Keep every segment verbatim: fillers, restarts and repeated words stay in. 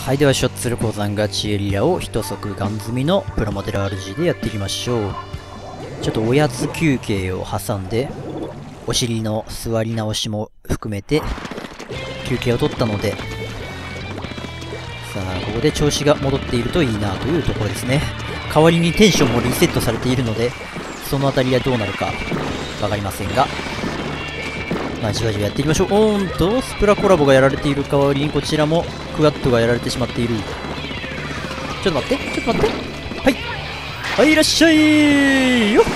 はい、ではショッツル鉱山ガチエリアを一足ガン積みのプラモデル アールジー でやっていきましょう。ちょっとおやつ休憩を挟んで、お尻の座り直しも含めて休憩を取ったので、さあここで調子が戻っているといいなというところですね。代わりにテンションもリセットされているので、そのあたりはどうなるかわかりませんが、まあじわじわやっていきましょう。おーんとスプラコラボがやられている代わりにこちらもクワッドがやられてしまっている。ちょっと待ってちょっと待って、はいはい、いらっしゃいよっ。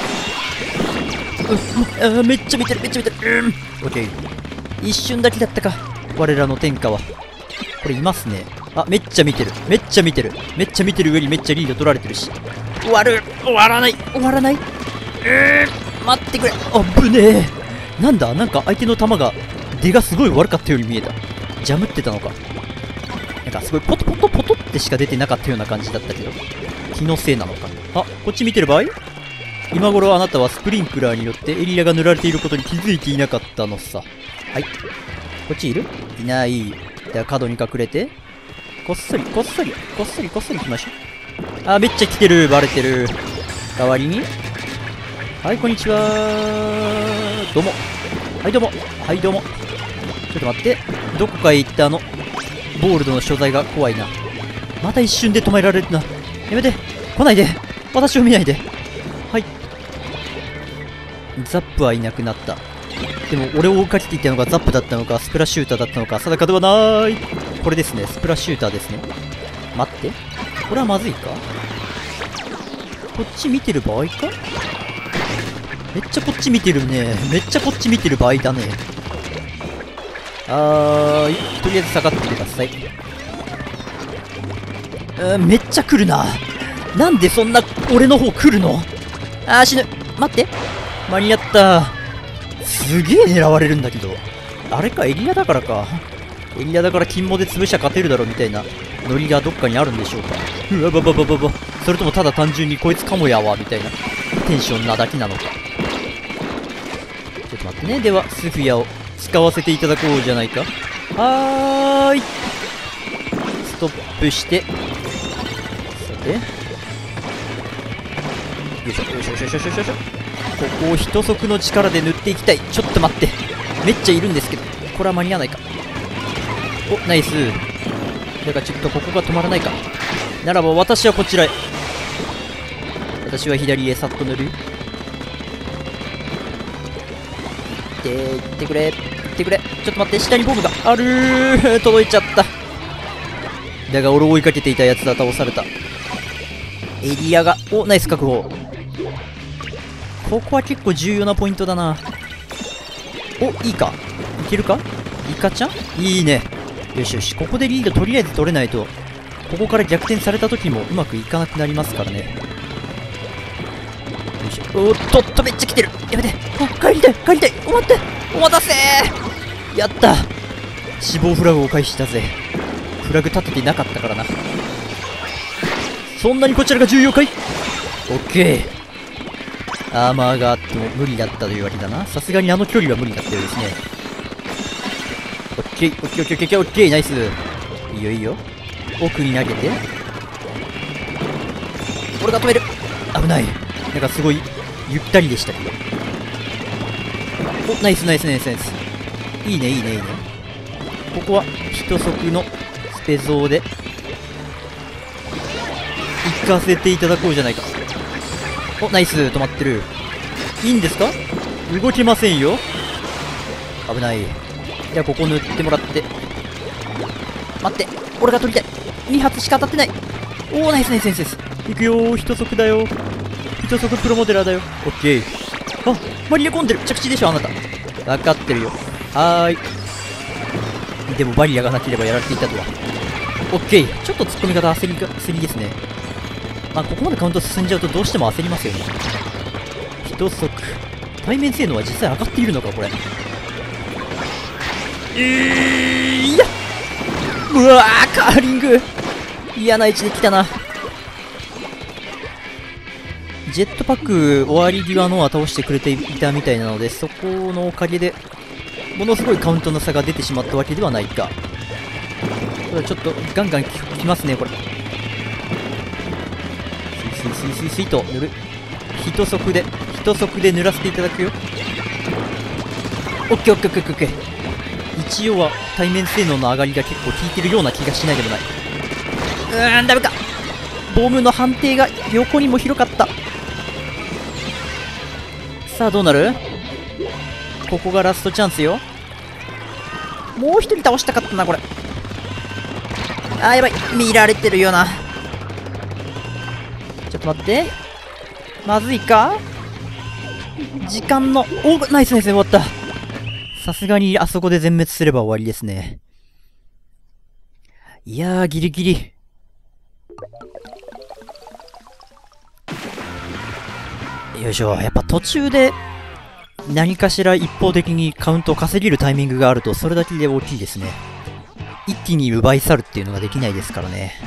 あめっちゃ見てるめっちゃ見てる。うんオッケー、一瞬だけだったか我らの天下は。これいますね。あめっちゃ見てるめっちゃ見てるめっちゃ見てる上にめっちゃリード取られてるし、終わる終わらない終わらない。うーん待ってくれ、あぶねえ。なんだ、なんか相手の球が出がすごい悪かったように見えた。ジャムってたのか、なんかすごいポトポトポトってしか出てなかったような感じだったけど、気のせいなのか。あ、こっち見てる場合、今頃あなたはスプリンクラーによってエリアが塗られていることに気づいていなかったのさ。はい、こっちいるいない。では角に隠れてこっそりこっそりこっそりこっそり行きましょう。あ、めっちゃ来てる、バレてる。代わりにはいこんにちはどうもはいどうもはいどうも。ちょっと待って、どこかへ行ったあのボールドの所在が怖いな。また一瞬で止められるな。やめて来ないで、私を見ないで。はい、ザップはいなくなった。でも俺を追いかけていたのがザップだったのかスプラシューターだったのか定かではない。これですね、スプラシューターですね。待って、これはまずいか。こっち見てる場合か。めっちゃこっち見てるね。めっちゃこっち見てる場合だね。はーい、とりあえず下がってください。うん、めっちゃ来るな。なんでそんな俺の方来るの。あー死ぬ。待って、間に合った。すげえ狙われるんだけど、あれかエリアだからか。エリアだから金モで潰しゃ勝てるだろみたいなノリがどっかにあるんでしょうか。うわばばばばば、それともただ単純にこいつかもやわみたいなテンションなだけなのか。ちょっと待ってね。ではスフィアを使わせていただこうじゃないか。はーい、ストップして、さてよいしょよいしょよいしょよいしょよいしょ。ここを一足の力で塗っていきたい。ちょっと待って、めっちゃいるんですけどこれは間に合わないか。おナイス。だからちょっとここが止まらないか。ならば私はこちらへ。私は左へさっと塗る。行って行ってくれ行ってくれ。ちょっと待って、下にボムがあるー。届いちゃった。だが俺を追いかけていたやつだ、倒された。エリアが、おナイス確保。ここは結構重要なポイントだな。おいいか、いけるかイカちゃん、いいね。よしよし、ここでリードとりあえず取れないと、ここから逆転された時もうまくいかなくなりますからね。よいしょ、おっとっとめっちゃ来てる。やめて、あ帰りたい帰りたい。お待って、お待たせー。やった、死亡フラグを回避したぜ。フラグ立てていなかったからな。そんなにこちらが重要かい。オッケー、アーマーがあっても無理だったというわけだな。さすがにあの距離は無理だったようですね。オッケーオッケーオッケーオッケーオッケーナイス。いいよいいよ、奥に投げて俺が止める。危ない、なんかすごいゆったりでしたけど。おナイスナイスナイスナイス。いいねいいねいいね。ここは一足のスペゾーで行かせていただこうじゃないか。おナイス、止まってる。いいんですか、動けませんよ。危ない。じゃあここ塗ってもらって、待って俺が取りたい。に発しか当たってない。おおナイスナイスナイスナイス。いくよー、一足だよ、一足プロモデラーだよ。オッケー。あマリア込んでる。着地でしょあなた。分かってるよ。はーい、でもバリアがなければやられていたとは。オッケー、ちょっと突っ込み方焦りが焦りですね。まあここまでカウント進んじゃうとどうしても焦りますよね。一足対面性能は実際上がっているのかこれ。えー、いやうわーカーリング嫌な位置で来たな。ジェットパック終わり際のは倒してくれていたみたいなので、そこのおかげでものすごいカウントの差が出てしまったわけではないか。 ただちょっとガンガンききますねこれ。スイスイスイスイスイと塗る。一足で一足で塗らせていただくよ。オッケーオッケーオッケーオッケー。一応は対面性能の上がりが結構効いてるような気がしないでもない。うーん、ダメか。ボムの判定が横にも広かった。さあどうなる？ここがラストチャンスよ。もう一人倒したかったなこれ。あーやばい、見られてるよな。ちょっと待って、まずいか。時間のおナイスナイス、終わった。さすがにあそこで全滅すれば終わりですね。いやーギリギリ。よいしょ。やっぱ途中で何かしら一方的にカウントを稼げるタイミングがあるとそれだけで大きいですね。一気に奪い去るっていうのができないですからね。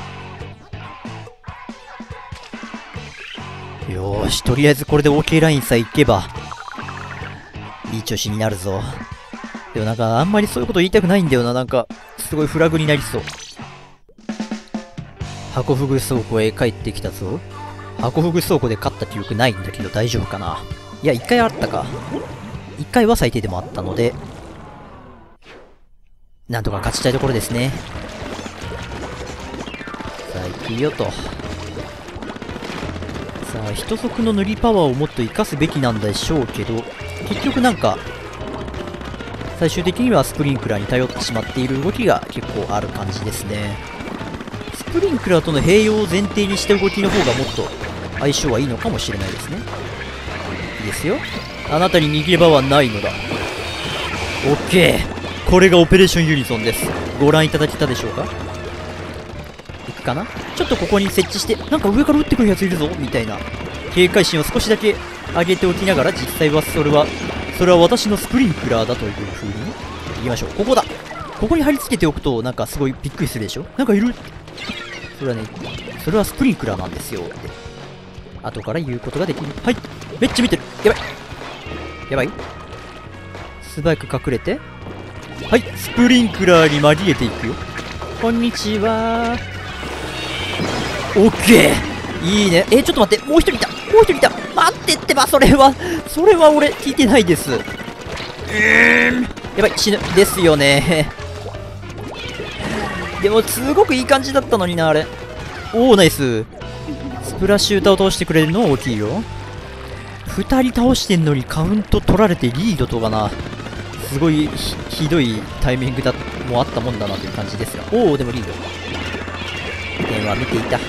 よーし、とりあえずこれで OK ラインさえいけばいい調子になるぞ。でもなんかあんまりそういうこと言いたくないんだよな。なんかすごいフラグになりそう。ハコフグ倉庫へ帰ってきたぞ。ハコフグ倉庫で勝った記憶ないんだけど大丈夫かな。いや、一回あったか。一回は最低でもあったので、なんとか勝ちたいところですね。さあ、行くよと。さあ、一足の塗りパワーをもっと活かすべきなんでしょうけど、結局なんか、最終的にはスプリンクラーに頼ってしまっている動きが結構ある感じですね。スプリンクラーとの併用を前提にした動きの方がもっと相性はいいのかもしれないですね。いいですよ。あなたに逃げ場はないのだ。オッケー。これがオペレーションユニソンです。ご覧いただけたでしょうか。いくかな。ちょっとここに設置して、なんか上から撃ってくるやついるぞみたいな警戒心を少しだけ上げておきながら、実際はそれはそれは私のスプリンクラーだという風に言いましょう。ここだ。ここに貼り付けておくとなんかすごいびっくりするでしょ。なんかいる。それはね、それはスプリンクラーなんですよって後から言うことができる。はい、めっちゃ見てる。やばいやばい。素早く隠れて、はい、スプリンクラーに紛れていくよ。こんにちは。オッケー、いいね。えー、ちょっと待って、もう一人いた、もう一人いた。待ってってば、それはそれは俺聞いてないです。うーん、やばい、死ぬですよね。でもすごくいい感じだったのになあれ。おお、ナイス。スプラッシュ歌を通してくれるのは大きいよ。ふたり倒してんのにカウント取られてリードとかな、すごい ひ, ひどいタイミングだもあったもんだなという感じですが、おお、でもリード。点は見ていた。さ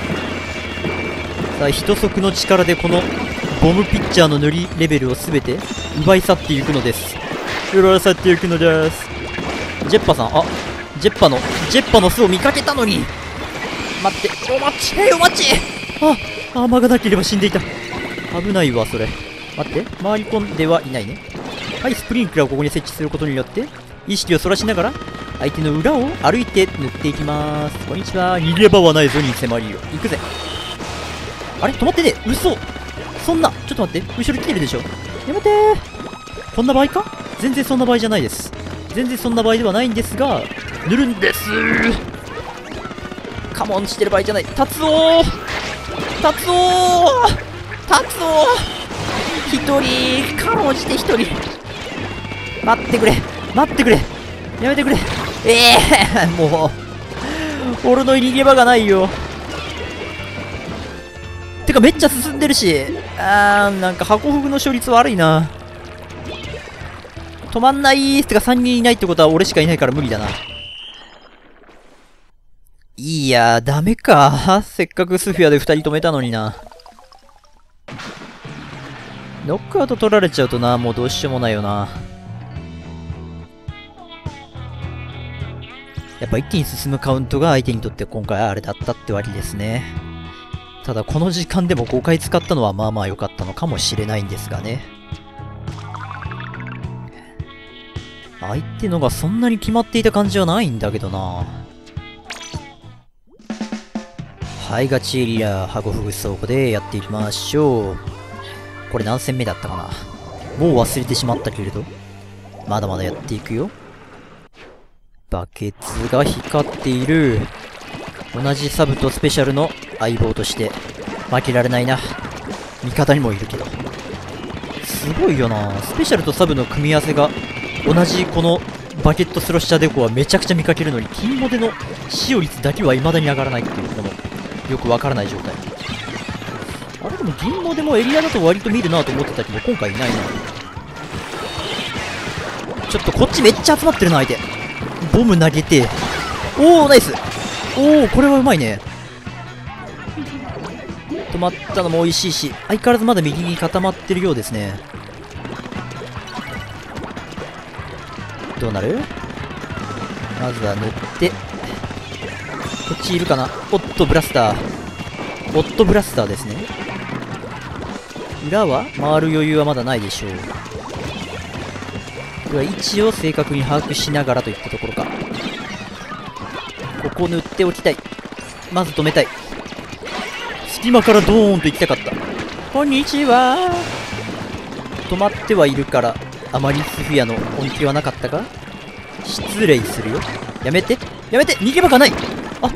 あ、一足の力でこのボムピッチャーの塗りレベルを全て奪い去っていくのです。奪い去っていくのです。ジェッパさん、あ、ジェッパのジェッパの巣を見かけたのに。待って、お待ちお待ち。あ、アーマーがなければ死んでいた。危ないわそれ。待って、回り込んではいないね。はい、スプリンクラーをここに設置することによって意識をそらしながら相手の裏を歩いて塗っていきます。こんにちは。逃げ場はないぞに迫りよ。行くぜ。あれ、止まってねえ。嘘。そんな、ちょっと待って、後ろ来てるでしょ。やめてー。こんな場合か。全然そんな場合じゃないです。全然そんな場合ではないんですが、塗るんですー。カモンしてる場合じゃない。タツオータツオータツオー、一人カモンして一人。待ってくれ待ってくれ、やめてくれ。ええー、もう俺の逃げ場がないよ。てかめっちゃ進んでるし、あー、なんかハコフグの勝率悪いな。止まんないー。ってかさんにんいないってことは俺しかいないから無理だな。いやー、ダメか。せっかくスフィアでふたり止めたのにな。ノックアウト取られちゃうとな、もうどうしようもないよな。やっぱ一気に進むカウントが相手にとって今回あれだったってわけですね。ただこの時間でもごかい使ったのはまあまあ良かったのかもしれないんですがね。相手のがそんなに決まっていた感じはないんだけどな。はい、ガチエリア、ハコフグ倉庫でやっていきましょう。これ何戦目だったかな、もう忘れてしまったけれど、まだまだやっていくよ。 バケツが光っている。同じサブとスペシャルの相棒として負けられないな。味方にもいるけど。すごいよな。スペシャルとサブの組み合わせが同じこのバケットスロッシャーデコはめちゃくちゃ見かけるのに、金モデの使用率だけは未だに上がらないっていう、このよくわからない状態。あれでも銀モデもエリアだと割と見るなと思ってたけど、今回いないな。ちょっとこっちめっちゃ集まってるな、相手。ボム投げて。おー、ナイス。おー、これはうまいね。止まったのも美味しいし、相変わらずまだ右に固まってるようですね。どうなる？まずは塗って。こっちいるかな？おっと、ブラスター。オットブラスターですね。裏は回る余裕はまだないでしょう。では位置を正確に把握しながらといったところか。ここ塗っておきたい。まず止めたい。隙間からドーンと行きたかった。こんにちは。止まってはいるからあまりスフィアの恩恵はなかったか。失礼するよ。やめてやめて、逃げ場がない。あ、うわ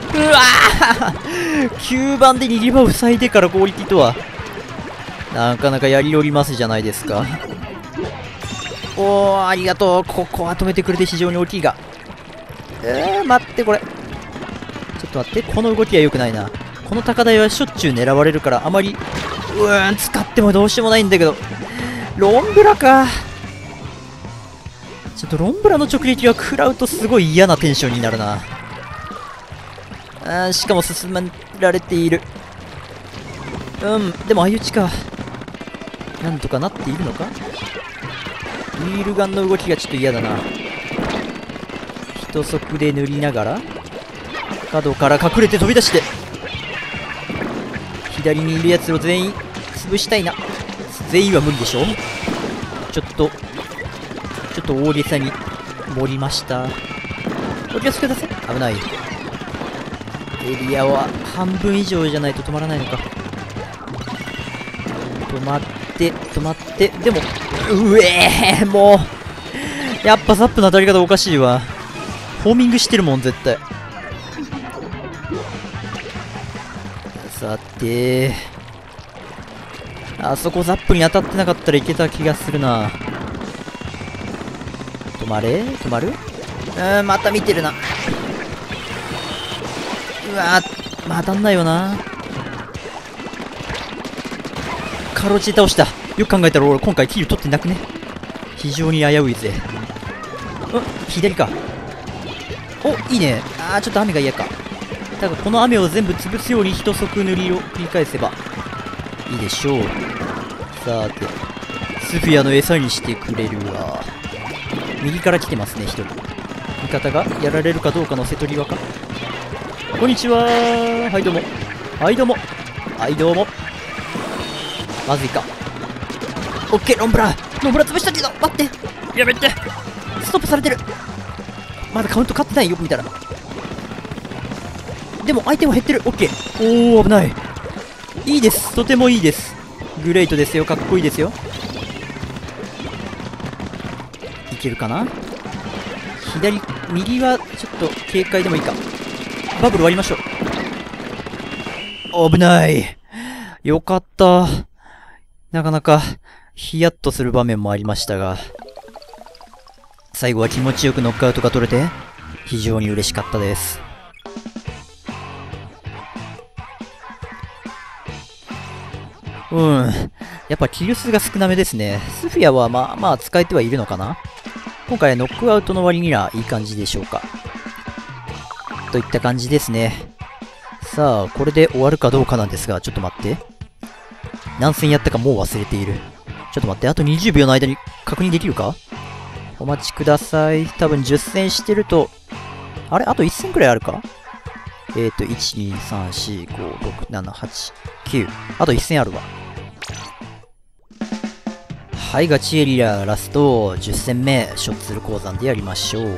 ーきゅうばんで逃げ場を塞いでから攻撃とはなかなかやりおりますじゃないですか。おー、ありがとう。ここは止めてくれて非常に大きいが。えー、待って、これ。ちょっと待って、この動きは良くないな。この高台はしょっちゅう狙われるから、あまり、うーん、使ってもどうしようもないんだけど。ロンブラか。ちょっとロンブラの直撃が食らうとすごい嫌なテンションになるな。あー、しかも進められている。うん、でも相打ちか。なんとかなっているのか。ウィールガンの動きがちょっと嫌だな。一足で塗りながら角から隠れて飛び出して、左にいるやつを全員潰したいな。全員は無理でしょ。ちょっとちょっと大げさに盛りました。お気をつけください。危ない。エリアは半分以上じゃないと止まらないのか。止まって止まって、でもうえー、もうやっぱザップの当たり方おかしいわ。ホーミングしてるもん絶対。さて、あそこザップに当たってなかったらいけた気がするな。止まれ止まる。うーん、また見てるな。うわー、まあ当たんないよな。かろうじて倒した。よく考えたら俺今回キル取ってなくね。非常に危ういぜ。うん、左か。お、いいね。あー、ちょっと雨が嫌か。だからこの雨を全部潰すように一足塗りを繰り返せばいいでしょう。さて、スフィアの餌にしてくれるわ。右から来てますね、一人。味方がやられるかどうかの瀬戸際か。こんにちはー。はい、どうも。はい、どうも。はい、どうも。まずいか。オッケー、ロンブラ。ロンブラ潰したけど、待って。やめて。ストップされてる。まだカウント勝ってないよく見たら。でも相手は減ってる。オッケー。おー、危ない。いいです。とてもいいです。グレートですよ。かっこいいですよ。いけるかな。左、右はちょっと警戒でもいいか。バブル割りましょう。危ない。よかった。なかなかヒヤッとする場面もありましたが、最後は気持ちよくノックアウトが取れて非常に嬉しかったです。うん。やっぱキル数が少なめですね。スフィアはまあまあ使えてはいるのかな。今回はノックアウトの割にはいい感じでしょうか。といった感じですね。さあ、これで終わるかどうかなんですが、ちょっと待って。何戦やったかもう忘れている。ちょっと待って、あとにじゅうびょうの間に確認できるか？お待ちください。多分じゅっ戦してると、あれあといち戦くらいあるか？えっと、いち、に、さん、よん、ご、ろく、なな、はち、きゅう。あといち戦あるわ。はい、ガチエリアラストじゅっ戦目、ショッツル鉱山でやりましょう。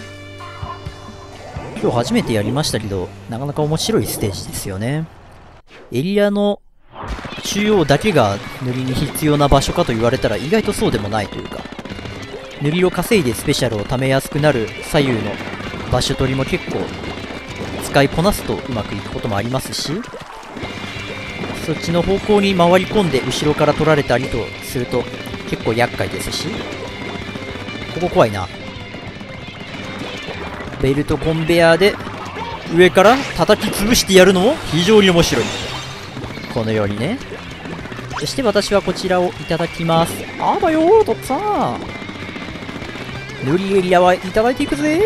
今日初めてやりましたけど、なかなか面白いステージですよね。エリアの中央だけが塗りに必要な場所かと言われたら意外とそうでもないというか、 塗りを稼いでスペシャルを貯めやすくなる左右の場所取りも結構使いこなすとうまくいくこともありますし、そっちの方向に回り込んで後ろから取られたりとすると結構厄介ですし、ここ怖いな。ベルトコンベヤーで上から叩き潰してやるのも非常に面白い。このようにね。そして私はこちらをいただきます。あばよー、とっつぁん。塗りエリアはいただいていくぜ。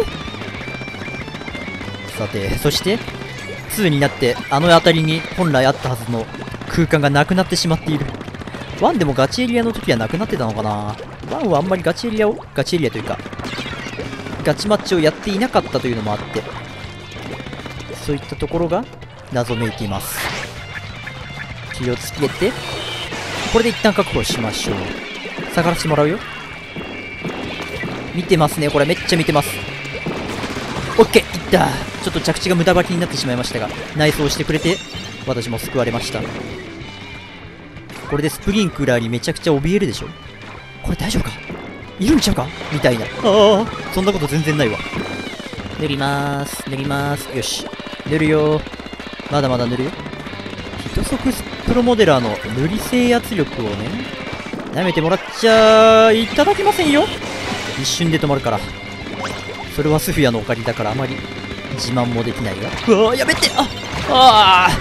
さて、そしてにになってあの辺りに本来あったはずの空間がなくなってしまっている。ワンでもガチエリアの時はなくなってたのかな。ワンはあんまりガチエリアをガチエリアというかガチマッチをやっていなかったというのもあって、そういったところが謎めいています。気をつけて、これで一旦確保しましょう。下がらせてもらうよ。見てますね、これめっちゃ見てます。オッケー、いった。ちょっと着地が無駄履きになってしまいましたが、内装してくれて私も救われました。これでスプリンクラーにめちゃくちゃ怯えるでしょ。これ大丈夫か、いるんちゃうかみたいな。ああ、そんなこと全然ないわ。塗りまーす、塗りまーす。よし、塗るよ。まだまだ塗るよ。ヒトソクプロモデラーの塗り制圧力をね、舐めてもらっちゃいただきませんよ。一瞬で止まるから。それはスフィアのおかげだからあまり自慢もできないが。うわー、やめて。ああ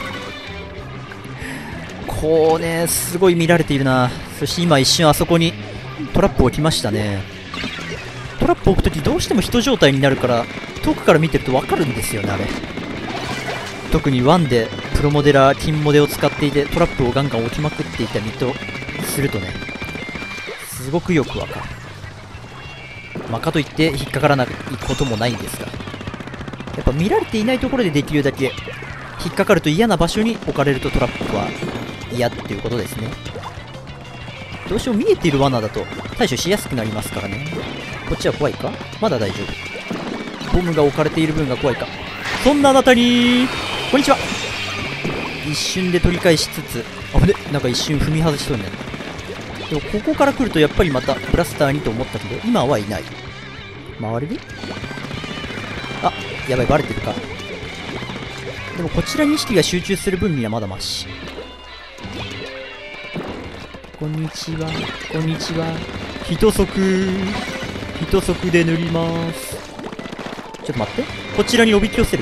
ー、こうね、すごい見られているな。そして今一瞬あそこにトラップ置きましたね。トラップ置くときどうしても人状態になるから遠くから見てると分かるんですよね、あれ。特にワンでプロモデラー金モデを使っていてトラップをガンガン置きまくっていた身とするとね、すごくよく分かる。まあ、かといって引っかからないこともないんですが、やっぱ見られていないところでできるだけ引っかかると嫌な場所に置かれるとトラップは嫌っていうことですね。どうしても見えている罠だと対処しやすくなりますからね。こっちは怖いか、まだ大丈夫。ボムが置かれている分が怖いか。そんなあなたにこんにちは。一瞬で取り返しつつ、あれなんか一瞬踏み外しそうになる。でもここから来るとやっぱりまたブラスターにと思ったけど今はいない。回れる？あ、やばい、バレてるか。でもこちらに意識が集中する分にはまだマシ。こんにちは、こんにちは。一足一足で塗ります。ちょっと待って、こちらにおびき寄せる。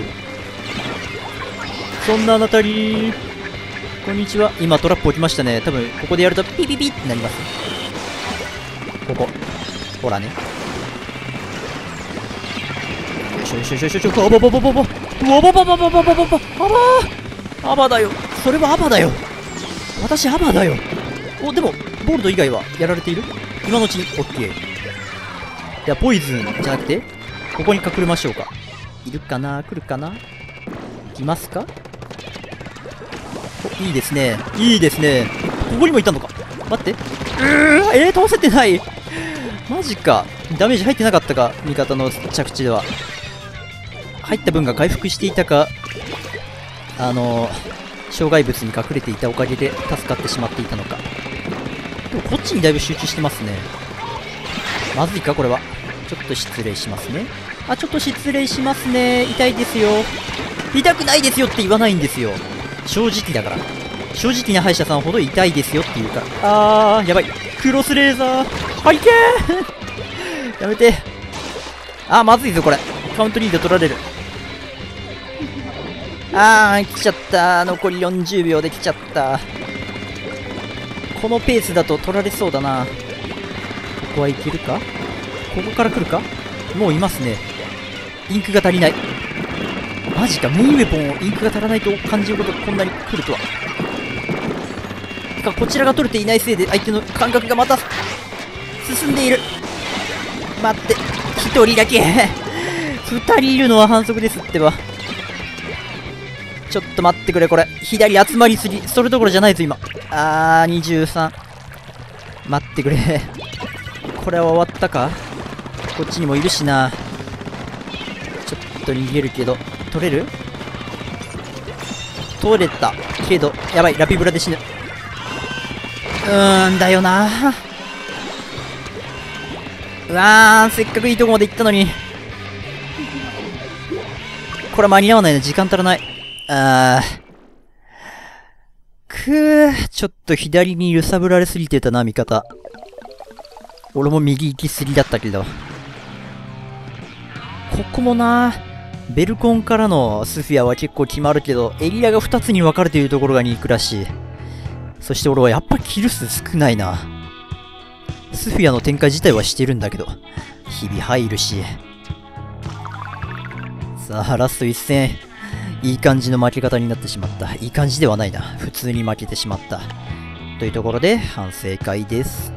そんなあなたにこんにちは。今トラップ置きましたね。多分ここでやるとピピピってなります。ここほらね。よしよしよしよしよし。あばばばばばばばばばばばばばばばアバだよ。それはアバだよ。私アバだよ。お、でもボールド以外はやられている。今のうちに OK。 ではポイズンじゃなくてここに隠れましょうか。いるかな、来るかな、来ますか。いいですね、いいですね。ここにもいたのか。待って、うーえー、倒せてない。マジか。ダメージ入ってなかったか、味方の着地では。入った分が回復していたか、あのー、障害物に隠れていたおかげで助かってしまっていたのか。でもこっちにだいぶ集中してますね。まずいか、これは。ちょっと失礼しますね。あ、ちょっと失礼しますね。痛いですよ。痛くないですよって言わないんですよ。正直だから。正直な歯医者さんほど痛いですよって言うから。あー、やばい。クロスレーザー。はい、けーやめて。あー、まずいぞ、これ。カウントリード取られる。あー、来ちゃった。残りよんじゅうびょうで来ちゃった。このペースだと取られそうだな。ここはいけるか。ここから来るか。もういますね。インクが足りない。マジか、メインウェポンをインクが足らないと感じることがこんなに来るとは。てか、こちらが取れていないせいで相手の感覚がまた進んでいる。待って、ひとりだけふたりいるのは反則ですってば。ちょっと待ってくれ、これ左集まりすぎ、それどころじゃないぞ今。あー、にじゅうさん。待ってくれこれは終わったか。こっちにもいるしな。ちょっと逃げるけど取れる。取れたけどやばい、ラピブラで死ぬ。うーんだよな。うわー、せっかくいいとこまで行ったのに。これは間に合わないな、時間足らない。あー。くー、ちょっと左に揺さぶられすぎてたな、味方。俺も右行きすぎだったけど。ここもな、ベルコンからのスフィアは結構決まるけど、エリアがふたつに分かれているところがニークらしい。そして俺はやっぱキル数少ないな。スフィアの展開自体はしてるんだけど、日々入るし。さあ、ラスト一戦。いい感じの負け方になってしまった。いい感じではないな。普通に負けてしまった。というところで、反省会です。